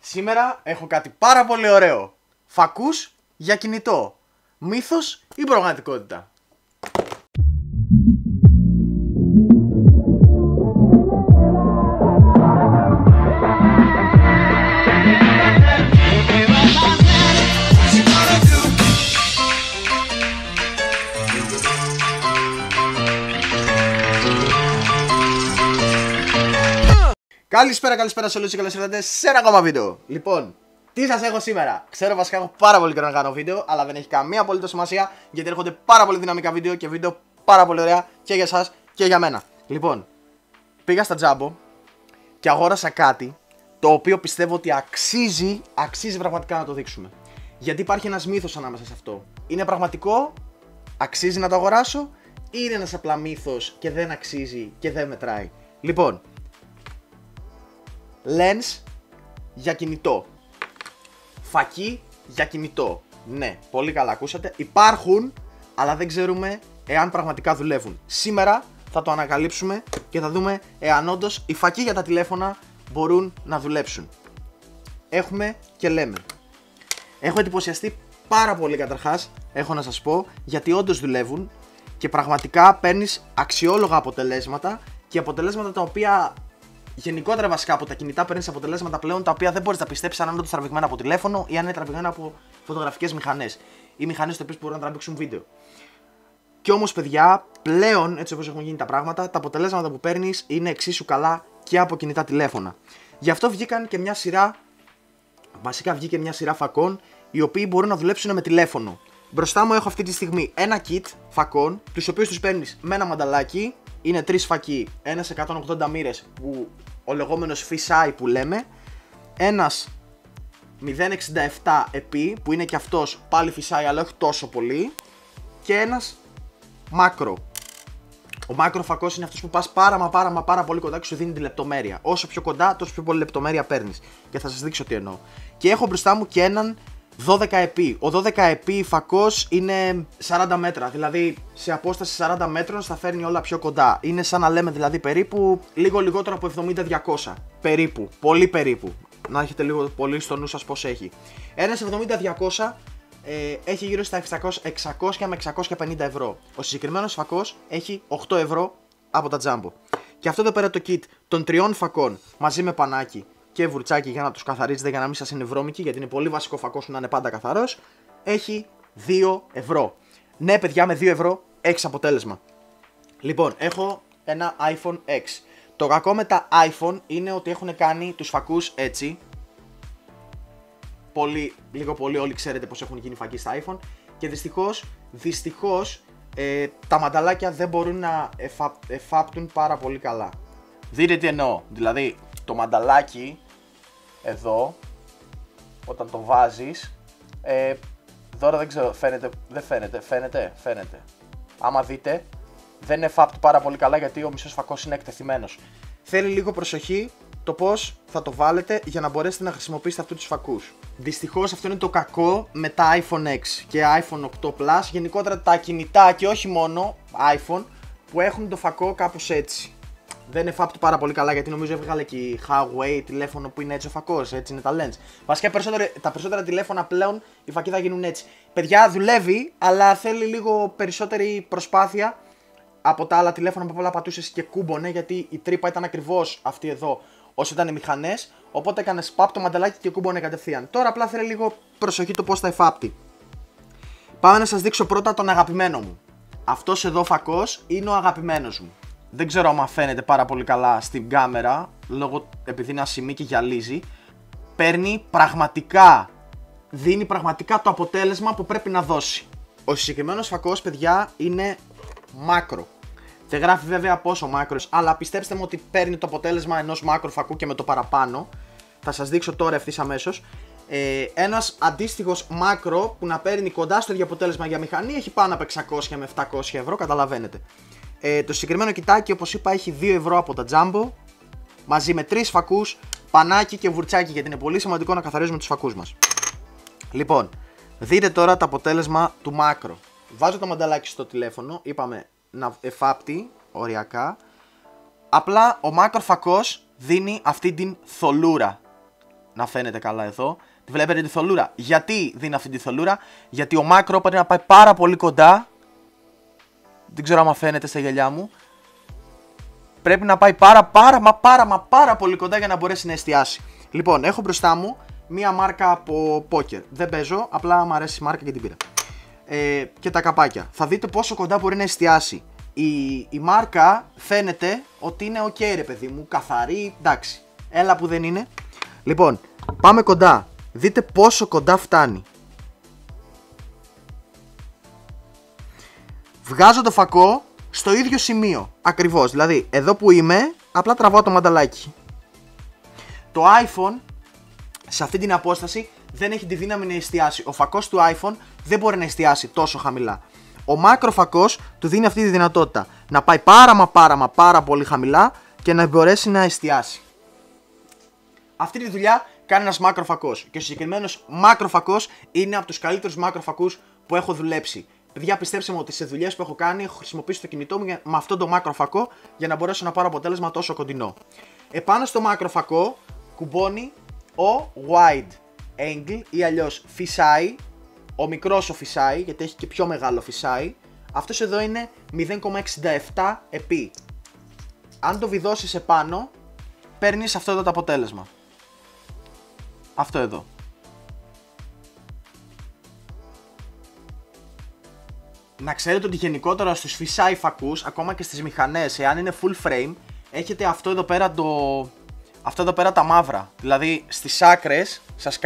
Σήμερα έχω κάτι πάρα πολύ ωραίο. Φακούς για κινητό. Μύθος ή πραγματικότητα? Καλησπέρα σε όλους και καλώς ήρθατε σε ένα ακόμα βίντεο. Λοιπόν, τι σας έχω σήμερα? Ξέρω βασικά έχω πάρα πολύ καιρό να κάνω βίντεο, αλλά δεν έχει καμία απολύτως σημασία γιατί έρχονται πάρα πολύ δυναμικά βίντεο και βίντεο πάρα πολύ ωραία και για εσάς και για μένα. Λοιπόν, πήγα στα Jumbo και αγόρασα κάτι το οποίο πιστεύω ότι αξίζει πραγματικά να το δείξουμε. Γιατί υπάρχει ένας μύθος ανάμεσα σε αυτό. Είναι πραγματικό, αξίζει να το αγοράσω, ή είναι ένας απλά μύθος και δεν αξίζει και δεν μετράει? Λοιπόν, lens για κινητό. Φακή για κινητό. Ναι, πολύ καλά ακούσατε. Υπάρχουν, αλλά δεν ξέρουμε εάν πραγματικά δουλεύουν. Σήμερα θα το ανακαλύψουμε και θα δούμε εάν όντως οι φακοί για τα τηλέφωνα μπορούν να δουλέψουν. Έχουμε και λέμε. Έχω εντυπωσιαστεί πάρα πολύ καταρχάς, έχω να σας πω, γιατί όντως δουλεύουν και πραγματικά παίρνεις αξιόλογα αποτελέσματα και αποτελέσματα τα οποία γενικότερα βασικά από τα κινητά παίρνεις αποτελέσματα πλέον τα οποία δεν μπορείς να πιστέψεις αν είναι όντως τραβηγμένα από τηλέφωνο ή αν είναι τραβηγμένα από φωτογραφικές μηχανές ή μηχανές που μπορούν να τραβήξουν βίντεο. Και όμως, παιδιά, πλέον έτσι όπως έχουν γίνει τα πράγματα, τα αποτελέσματα που παίρνεις είναι εξίσου καλά και από κινητά τηλέφωνα. Γι' αυτό βγήκαν και μια σειρά, βασικά βγήκε μια σειρά φακών οι οποίοι μπορούν να δουλέψουν με τηλέφωνο. Μπροστά μου έχω αυτή τη στιγμή ένα kit φακών, τους οποίους τους παίρνεις με ένα μανταλάκι. Είναι 3 φακοί, ένας 180 μοίρες που ο λεγόμενος fisheye που λέμε, ένας 0,67 επί που είναι και αυτός πάλι fisheye αλλά όχι τόσο πολύ, και ένας μάκρο. Ο μάκρο φακός είναι αυτός που πας πάρα πολύ κοντά και σου δίνει τη λεπτομέρεια. Όσο πιο κοντά, τόσο πιο πολύ λεπτομέρεια παίρνεις. Και θα σας δείξω τι εννοώ. Και έχω μπροστά μου και έναν 12 επί. Ο 12 επί φακός είναι 40 μέτρα, δηλαδή σε απόσταση 40 μέτρων θα φέρνει όλα πιο κοντά. Είναι σαν να λέμε δηλαδή περίπου λίγο λιγότερο από 70-200. Περίπου, πολύ περίπου. Να έχετε λίγο πολύ στο νου σας πως έχει. Ένας 70-200 έχει γύρω στα 600 με 650 ευρώ. Ο συγκεκριμένος φακός έχει 8 ευρώ από τα Jumbo. Και αυτό εδώ πέρα το kit των 3 φακών μαζί με πανάκι και βουρτσάκι για να τους καθαρίζετε, για να μην σας είναι βρώμικοι, γιατί είναι πολύ βασικό φακός να είναι πάντα καθαρός, έχει 2 ευρώ. Ναι, παιδιά, με 2 ευρώ έχεις αποτέλεσμα. Λοιπόν, έχω ένα iPhone X. Το κακό με τα iPhone είναι ότι έχουν κάνει τους φακούς έτσι. Λίγο πολύ όλοι ξέρετε πως έχουν γίνει φακοί στα iPhone. Και δυστυχώς τα μανταλάκια δεν μπορούν να εφάπτουν πάρα πολύ καλά. Δείτε τι εννοώ. Δηλαδή, το μανταλάκι εδώ, όταν το βάζεις, τώρα δεν ξέρω, φαίνεται. Άμα δείτε, δεν εφάπτει πάρα πολύ καλά γιατί ο μισός φακός είναι εκτεθειμένος. Θέλει λίγο προσοχή το πώς θα το βάλετε για να μπορέσετε να χρησιμοποιήσετε αυτούς τους φακούς. Δυστυχώς αυτό είναι το κακό με τα iPhone 6 και iPhone 8 Plus, γενικότερα τα κινητά και όχι μόνο iPhone που έχουν το φακό κάπως έτσι. Δεν εφάπτει πάρα πολύ καλά γιατί νομίζω έβγαλε και η Huawei τηλέφωνο που είναι έτσι ο φακός, έτσι είναι τα lens. Βασικά τα περισσότερα τηλέφωνα πλέον οι φακοί θα γίνουν έτσι. Παιδιά, δουλεύει, αλλά θέλει λίγο περισσότερη προσπάθεια από τα άλλα τηλέφωνα που απλά πατούσες και κούμπονε, γιατί η τρύπα ήταν ακριβώς αυτή εδώ όσο ήταν οι μηχανές. Οπότε έκανες παπ το μανταλάκι και κούμπονε κατευθείαν. Τώρα απλά θέλει λίγο προσοχή το πώς θα εφάπτει. Πάμε να σας δείξω πρώτα τον αγαπημένο μου. Αυτός εδώ φακός είναι ο αγαπημένος μου. Δεν ξέρω αν φαίνεται πάρα πολύ καλά στην κάμερα, επειδή είναι ασημή και γυαλίζει. Δίνει πραγματικά το αποτέλεσμα που πρέπει να δώσει. Ο συγκεκριμένος φακός, παιδιά, είναι μάκρο. Δεν γράφει βέβαια πόσο μάκρος, αλλά πιστέψτε μου ότι παίρνει το αποτέλεσμα ενός μάκρο φακού και με το παραπάνω. Θα σας δείξω τώρα ευθύς αμέσως. Ένας αντίστοιχος μάκρο που να παίρνει κοντά στο ίδιο αποτέλεσμα για μηχανή έχει πάνω από 600 με 700 ευρώ, καταλαβαίνετε. Το συγκεκριμένο κοιτάκι, όπως είπα, έχει 2 ευρώ από τα Jumbo, μαζί με 3 φακούς, πανάκι και βουρτσάκι, γιατί είναι πολύ σημαντικό να καθαρίζουμε τους φακούς μας. Λοιπόν, δείτε τώρα το αποτέλεσμα του μάκρο. Βάζω το μανταλάκι στο τηλέφωνο, είπαμε να εφάπτει οριακά. Απλά ο μάκρο φακός δίνει αυτή την θολούρα. να φαίνεται καλά εδώ. Τη βλέπετε τη θολούρα. Γιατί δίνει αυτή τη θολούρα? Γιατί ο μάκρο πρέπει να πάει πάρα πολύ κοντά. Δεν ξέρω άμα φαίνεται στα γυαλιά μου. Πρέπει να πάει πάρα πολύ κοντά για να μπορέσει να εστιάσει. Λοιπόν, έχω μπροστά μου μία μάρκα από πόκερ. Δεν παίζω, απλά μου αρέσει η μάρκα και την πήρα. Και τα καπάκια. Θα δείτε πόσο κοντά μπορεί να εστιάσει. Η μάρκα φαίνεται ότι είναι ok ρε παιδί μου, καθαρή, εντάξει. Έλα που δεν είναι. Λοιπόν, πάμε κοντά. Δείτε πόσο κοντά φτάνει. Βγάζω το φακό στο ίδιο σημείο. Ακριβώς, δηλαδή εδώ που είμαι, απλά τραβάω το μανταλάκι. Το iPhone σε αυτή την απόσταση δεν έχει τη δύναμη να εστιάσει. Ο φακός του iPhone δεν μπορεί να εστιάσει τόσο χαμηλά. Ο μάκροφακός του δίνει αυτή τη δυνατότητα να πάει πάρα πολύ χαμηλά και να μπορέσει να εστιάσει. Αυτή τη δουλειά κάνει ένας μάκροφακός και ο συγκεκριμένος μάκροφακός είναι από τους καλύτερους μάκροφακούς που έχω δουλέψει. Παιδιά, πιστέψτε μου ότι σε δουλειές που έχω κάνει έχω χρησιμοποιήσει το κινητό μου με αυτό το μάκροφακό για να μπορέσω να πάρω αποτέλεσμα τόσο κοντινό. Επάνω στο μάκροφακό κουμπώνει ο wide angle ή αλλιώς fisheye. Ο μικρός ο fisheye, γιατί έχει και πιο μεγάλο fisheye. Αυτός εδώ είναι 0,67 επί. Αν το βιδώσεις επάνω, παίρνεις αυτό εδώ το αποτέλεσμα. Αυτό εδώ. Να ξέρετε ότι γενικότερα στους fisheye φακούς, ακόμα και στις μηχανές, εάν είναι full frame, έχετε αυτό εδώ πέρα αυτό εδώ πέρα τα μαύρα. Δηλαδή στις άκρες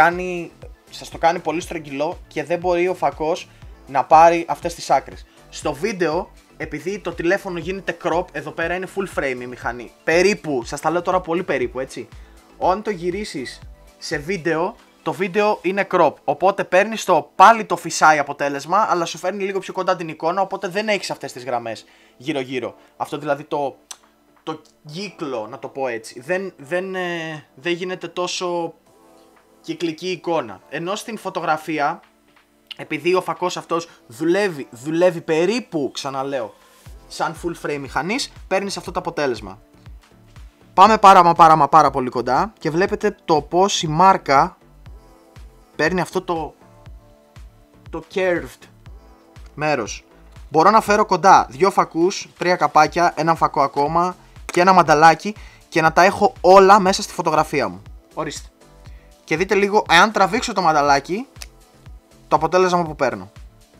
σας το κάνει πολύ στρογγυλό και δεν μπορεί ο φακός να πάρει αυτές τις άκρες. Στο βίντεο, επειδή το τηλέφωνο γίνεται crop, εδώ πέρα είναι full frame η μηχανή. Περίπου, σας τα λέω τώρα πολύ περίπου, έτσι. Όταν το γυρίσεις σε βίντεο, το βίντεο είναι crop. Οπότε παίρνεις πάλι το fisheye αποτέλεσμα, αλλά σου φέρνει λίγο πιο κοντά την εικόνα, οπότε δεν έχεις αυτές τις γραμμές γύρω-γύρω. Αυτό δηλαδή το κύκλο, να το πω έτσι. Δεν γίνεται τόσο κυκλική εικόνα. Ενώ στην φωτογραφία, επειδή ο φακός αυτός δουλεύει περίπου, ξαναλέω, σαν full frame μηχανής, παίρνεις αυτό το αποτέλεσμα. Πάμε πάρα πολύ κοντά και βλέπετε το πως η μάρκα παίρνει αυτό το curved μέρος. Μπορώ να φέρω κοντά 2 φακούς, 3 καπάκια, έναν φακό ακόμα και ένα μανταλάκι και να τα έχω όλα μέσα στη φωτογραφία μου. Ορίστε. Και δείτε λίγο, εάν τραβήξω το μανταλάκι, το αποτέλεσμα που παίρνω.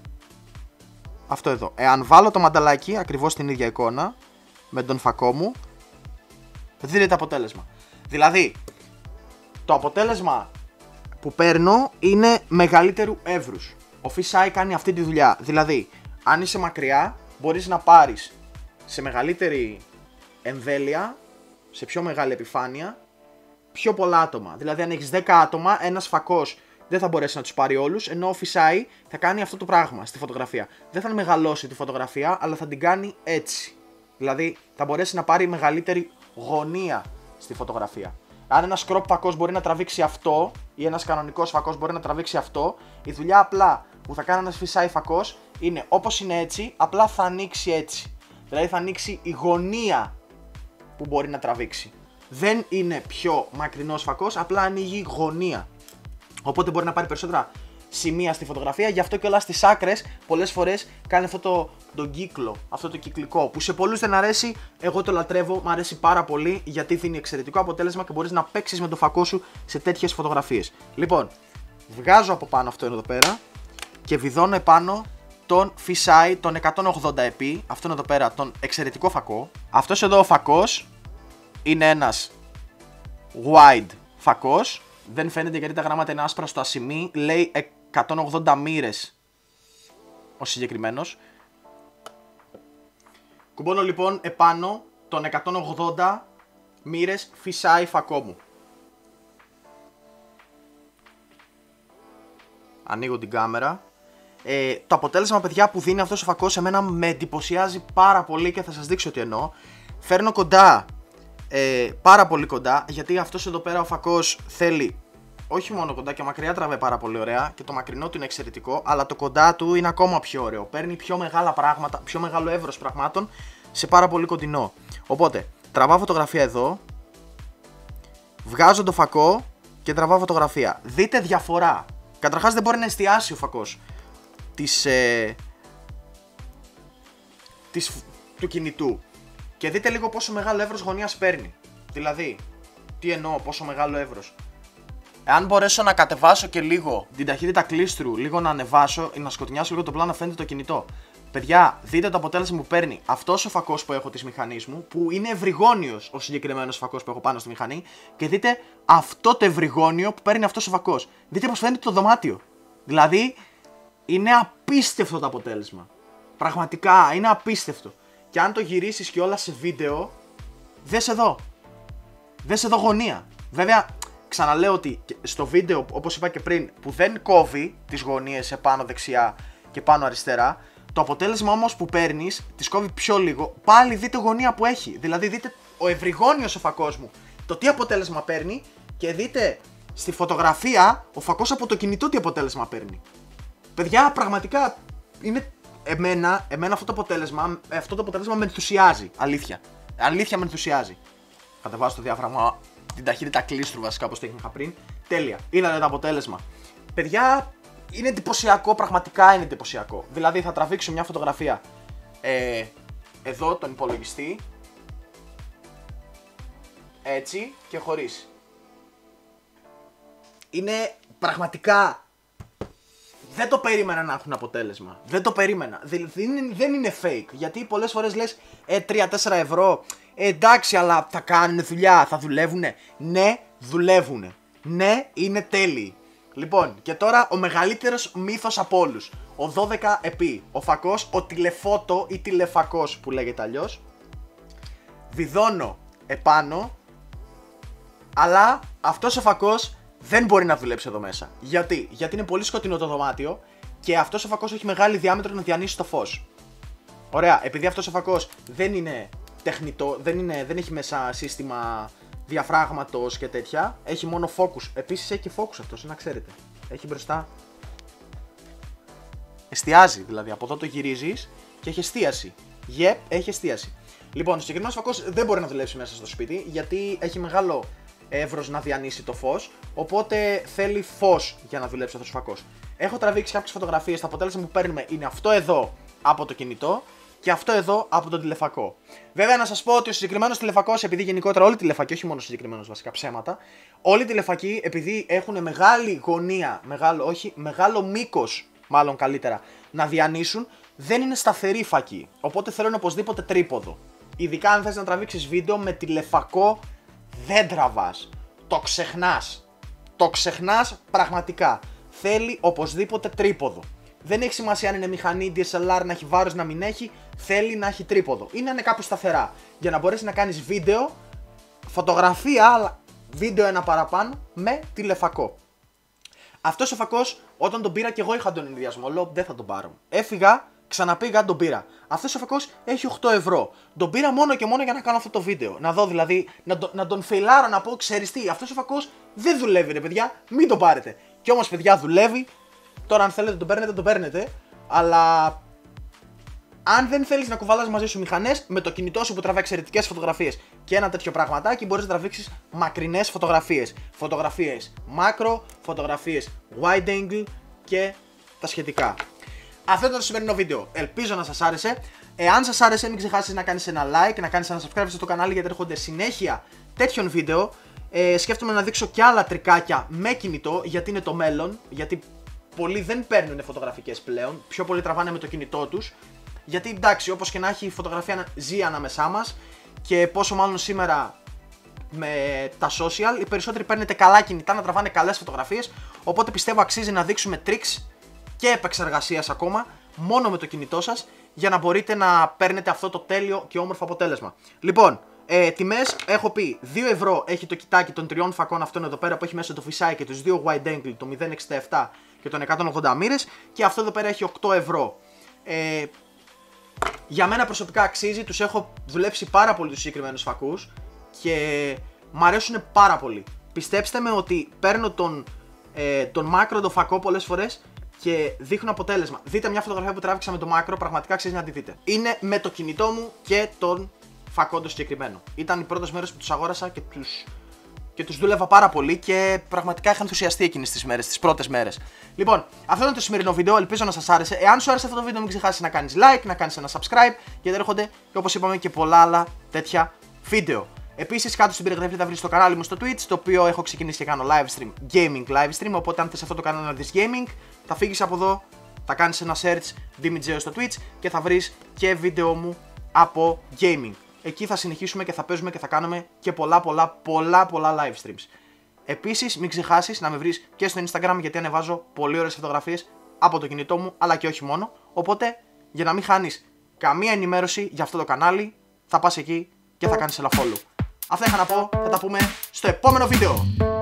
Αυτό εδώ. Εάν βάλω το μανταλάκι, ακριβώς την ίδια εικόνα, με τον φακό μου, δείτε το αποτέλεσμα. Δηλαδή, το αποτέλεσμα που παίρνω είναι μεγαλύτερου εύρους. Ο fisheye κάνει αυτή τη δουλειά. Δηλαδή, αν είσαι μακριά, μπορείς να πάρεις σε μεγαλύτερη εμβέλεια, σε πιο μεγάλη επιφάνεια, πιο πολλά άτομα. Δηλαδή, αν έχεις 10 άτομα, ένας φακός δεν θα μπορέσει να τους πάρει όλους, ενώ ο fisheye θα κάνει αυτό το πράγμα στη φωτογραφία. Δεν θα μεγαλώσει τη φωτογραφία, αλλά θα την κάνει έτσι. Δηλαδή, θα μπορέσει να πάρει μεγαλύτερη γωνία στη φωτογραφία. Αν ένας crop φακός μπορεί να τραβήξει αυτό, ή ένας κανονικός φακός μπορεί να τραβήξει αυτό, η δουλειά απλά που θα κάνει ένας fisheye φακός είναι όπως είναι έτσι, απλά θα ανοίξει έτσι. Δηλαδή θα ανοίξει η γωνία που μπορεί να τραβήξει. Δεν είναι πιο μακρινός φακός, απλά ανοίγει γωνία. Οπότε μπορεί να πάρει περισσότερα σημεία στη φωτογραφία, γι' αυτό και όλα στις άκρες πολλές φορές κάνει αυτό τον κύκλο, αυτό το κυκλικό που σε πολλούς δεν αρέσει, εγώ το λατρεύω, μου αρέσει πάρα πολύ γιατί δίνει εξαιρετικό αποτέλεσμα και μπορείς να παίξεις με το φακό σου σε τέτοιες φωτογραφίες. Λοιπόν, βγάζω από πάνω αυτό εδώ πέρα και βιδώνω επάνω τον fisheye, τον 180 αυτόν εδώ πέρα, τον εξαιρετικό φακό. Αυτός εδώ ο φακός είναι ένας wide φακός. Δεν φαίνεται γιατί τα γράμματα είναι άσπρα στο ασημί. Λέει 180 μοίρες ο συγκεκριμένος. Κουμπώνω λοιπόν επάνω τον 180 μοίρες fisheye φακό μου. Ανοίγω την κάμερα. Το αποτέλεσμα, παιδιά, που δίνει αυτός ο φακός εμένα με εντυπωσιάζει πάρα πολύ και θα σας δείξω τι εννοώ. Φέρνω κοντά, πάρα πολύ κοντά, γιατί αυτός εδώ πέρα ο φακός θέλει όχι μόνο κοντά και μακριά, τραβάει πάρα πολύ ωραία και το μακρινό του είναι εξαιρετικό, αλλά το κοντά του είναι ακόμα πιο ωραίο. Παίρνει πιο μεγάλα πράγματα, πιο μεγάλο εύρος πραγμάτων σε πάρα πολύ κοντινό. Οπότε, τραβάω φωτογραφία εδώ, βγάζω το φακό και τραβάω φωτογραφία. Δείτε διαφορά. Καταρχάς δεν μπορεί να εστιάσει ο φακός του κινητού. Και δείτε λίγο πόσο μεγάλο εύρος γωνίας παίρνει. Δηλαδή, τι εννοώ, πόσο μεγάλο εύρος. Εάν μπορέσω να κατεβάσω και λίγο την ταχύτητα κλίστρου, λίγο να ανεβάσω ή να σκοτεινιάσω λίγο το πλάνο, φαίνεται το κινητό. Παιδιά, δείτε το αποτέλεσμα που παίρνει αυτός ο φακός που έχω της μηχανής μου, που είναι ευρυγόνιος ο συγκεκριμένος φακός που έχω πάνω στη μηχανή, και δείτε αυτό το ευρυγόνιο που παίρνει αυτός ο φακός. Δείτε πως φαίνεται το δωμάτιο. Δηλαδή, είναι απίστευτο το αποτέλεσμα. Πραγματικά, είναι απίστευτο. Και αν το γυρίσεις και όλα σε βίντεο, δες εδώ. Δες εδώ γωνία. Βέβαια, ξαναλέω ότι στο βίντεο, όπως είπα και πριν, που δεν κόβει τις γωνίες σε πάνω δεξιά και πάνω αριστερά, το αποτέλεσμα όμως που παίρνεις, τις κόβει πιο λίγο, πάλι δείτε γωνία που έχει. Δηλαδή δείτε ο ευρυγόνιος ο φακός μου, το τι αποτέλεσμα παίρνει, και δείτε στη φωτογραφία ο φακός από το κινητό τι αποτέλεσμα παίρνει. Παιδιά, πραγματικά είναι εμένα αυτό το αποτέλεσμα με ενθουσιάζει. Αλήθεια με ενθουσιάζει. Κατεβάζω το διάφραγμα, την ταχύτητα κλίστρου βασικά, όπως το είχα πριν. Τέλεια. Είδατε το αποτέλεσμα. Παιδιά, είναι εντυπωσιακό, πραγματικά είναι εντυπωσιακό. Δηλαδή θα τραβήξω μια φωτογραφία εδώ τον υπολογιστή, έτσι και χωρίς. Είναι πραγματικά, δεν το περίμενα να έχουν αποτέλεσμα. Δεν το περίμενα. Δεν είναι fake. Γιατί πολλές φορές λες 3-4 ευρώ. Εντάξει, αλλά θα κάνουν δουλειά, θα δουλεύουνε. Ναι, δουλεύουνε. Ναι, είναι τέλειοι. Λοιπόν, και τώρα ο μεγαλύτερος μύθος από όλους. Ο 12x. Ο φακός, ο τηλεφώτο ή τηλεφακός που λέγεται αλλιώς. Βιδώνω επάνω, αλλά αυτός ο φακός δεν μπορεί να δουλέψει εδώ μέσα. Γιατί είναι πολύ σκοτεινό το δωμάτιο και αυτός ο φακός έχει μεγάλη διάμετρο να διανύσει το φως. Ωραία, επειδή αυτός ο φακός δεν είναι τεχνητό, δεν έχει μέσα σύστημα διαφράγματος και τέτοια, έχει μόνο focus. Επίσης έχει και focus αυτός, να ξέρετε. Έχει μπροστά. Εστιάζει, δηλαδή από εδώ το γυρίζεις και έχει εστίαση. Έχει εστίαση. Λοιπόν, ο συγκεκριμένος φακός δεν μπορεί να δουλέψει μέσα στο σπίτι, γιατί έχει μεγάλο εύρος να διανύσει το φως, οπότε θέλει φως για να δουλέψει αυτός ο φακός. Έχω τραβήξει κάποιες φωτογραφίες, το αποτέλεσμα που παίρνουμε είναι αυτό εδώ από το κινητό και αυτό εδώ από τον τηλεφακό. Βέβαια, να σας πω ότι ο συγκεκριμένος τηλεφακός, επειδή γενικότερα όλοι οι τηλεφακοί, όχι μόνο ο συγκεκριμένος βασικά, ψέματα, όλοι οι τηλεφακοί, επειδή έχουν μεγάλη γωνία, μεγάλο μήκος, μάλλον καλύτερα, να διανύσουν, δεν είναι σταθεροί φακοί. Οπότε θέλουν οπωσδήποτε τρίποδο. Ειδικά αν θες να τραβήξεις βίντεο με τηλεφακό, δεν τραβάς. Το ξεχνάς πραγματικά. Θέλει οπωσδήποτε τρίποδο. Δεν έχει σημασία αν είναι μηχανή, DSLR, να έχει βάρος, να μην έχει. Θέλει να έχει τρίποδο ή να είναι κάπου σταθερά. Για να μπορέσει να κάνεις βίντεο, φωτογραφία, αλλά βίντεο ένα παραπάνω με τηλεφακό. Αυτός ο φακός, όταν τον πήρα και εγώ είχα τον ενδιασμό. Λέω δεν θα τον πάρω. Έφυγα, ξαναπήγα, τον πήρα. Αυτός ο φακός έχει 8 ευρώ. Τον πήρα μόνο και μόνο για να κάνω αυτό το βίντεο. Να δω δηλαδή, να τον φεϊλάρω, να πω ξέρεις τι, αυτός ο φακός δεν δουλεύει ρε παιδιά, μην τον πάρετε. Κι όμως παιδιά δουλεύει. Τώρα αν θέλετε τον παίρνετε, αλλά αν δεν θέλεις να κουβαλάς μαζί σου μηχανές, με το κινητό σου που τραβάει εξαιρετικές φωτογραφίες και ένα τέτοιο πραγματάκι μπορείς να τραβήξεις μακρινές φωτογραφίες. Φωτογραφίες macro, φωτογραφίες wide angle και τα σχετικά. Αυτό ήταν το σημερινό βίντεο. Ελπίζω να σας άρεσε. Εάν σας άρεσε, μην ξεχάσεις να κάνεις ένα like, να κάνεις ένα subscribe στο κανάλι, γιατί έρχονται συνέχεια τέτοιων βίντεο. Σκέφτομαι να δείξω και άλλα τρικάκια με κινητό, γιατί είναι το μέλλον. Γιατί πολλοί δεν παίρνουν φωτογραφικές πλέον, πιο πολλοί τραβάνε με το κινητό τους. Γιατί εντάξει, όπως και να έχει, η φωτογραφία ζει ανάμεσά μας και πόσο μάλλον σήμερα με τα social, οι περισσότεροι παίρνετε καλά κινητά να τραβάνε καλές φωτογραφίες. Οπότε πιστεύω αξίζει να δείξουμε tricks και επεξεργασίας ακόμα μόνο με το κινητό σας για να μπορείτε να παίρνετε αυτό το τέλειο και όμορφο αποτέλεσμα. Λοιπόν, τιμές έχω πει 2 ευρώ έχει το κοιτάκι των 3 φακών αυτών εδώ πέρα που έχει μέσα το φυσάκι και τους 2 wide angle, το 0.67 και τον 180 μοίρες, και αυτό εδώ πέρα έχει 8 ευρώ. Για μένα προσωπικά αξίζει, τους έχω δουλέψει πάρα πολύ τους συγκεκριμένους φακούς και μ' αρέσουν πάρα πολύ. Πιστέψτε με ότι παίρνω τον μάκρο το φακό πολλές φορές και δείχνουν αποτέλεσμα. Δείτε μια φωτογραφία που τράβηξα με το μάκρο, πραγματικά αξίζει να τη δείτε. Είναι με το κινητό μου και τον φακό το συγκεκριμένο. Ήταν οι πρώτες μέρες που τους αγόρασα και τους και τους δούλευα πάρα πολύ και πραγματικά είχα ενθουσιαστεί εκείνες τις μέρες, τις πρώτες μέρες. Λοιπόν, αυτό είναι το σημερινό βίντεο, ελπίζω να σας άρεσε. Εάν σου άρεσε αυτό το βίντεο, μην ξεχάσεις να κάνεις like, να κάνεις ένα subscribe, γιατί έρχονται και όπως είπαμε και πολλά άλλα τέτοια βίντεο. Επίσης, κάτω στην περιγραφή θα βρεις το κανάλι μου στο Twitch, το οποίο έχω ξεκινήσει και κάνω live stream, gaming live stream. Οπότε, αν θες αυτό το κανάλι να δεις gaming, θα φύγεις από εδώ, θα κάνεις ένα search Dimijeo στο Twitch και θα βρεις και βίντεο μου από gaming. Εκεί θα συνεχίσουμε και θα παίζουμε και θα κάνουμε και πολλά live streams. Επίσης, μην ξεχάσεις να με βρεις και στο Instagram, γιατί ανεβάζω πολύ ωραίες φωτογραφίες από το κινητό μου, αλλά και όχι μόνο. Οπότε, για να μην χάνεις καμία ενημέρωση για αυτό το κανάλι, θα πας εκεί και θα κάνεις ένα follow. Αυτά είχα να πω, θα τα πούμε στο επόμενο βίντεο.